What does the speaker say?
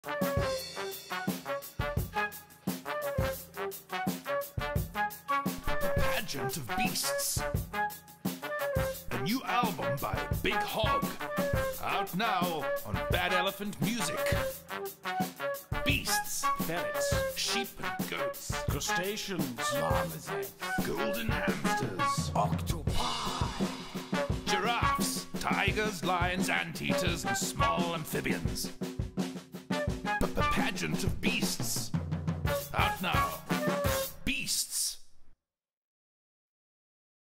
Pageant of Beasts. A new album by Big Hogg. Out now on Bad Elephant Music. Beasts, ferrets, sheep and goats, crustaceans, marmosets, golden hamsters, octopi, giraffes, tigers, lions, anteaters, and small amphibians. Pageant of Beasts. Out now